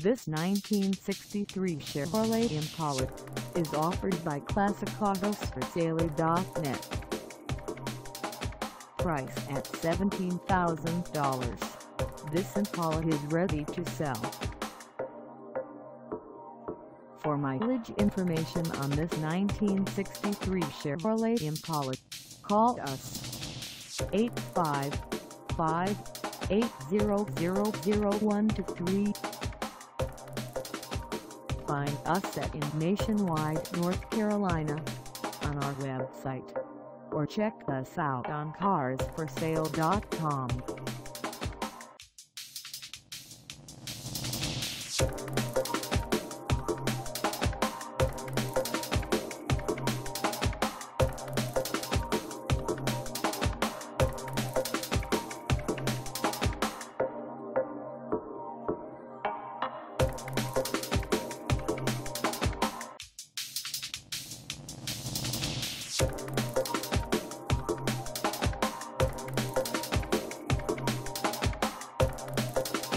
This 1963 Chevrolet Impala is offered by ClassicAutosForSale.net. Price at $17,000. This Impala is ready to sell. For mileage information on this 1963 Chevrolet Impala, call us 855-800-0123. Find us in Nationwide, North Carolina, on our website, or check us out on CarsForSale.com.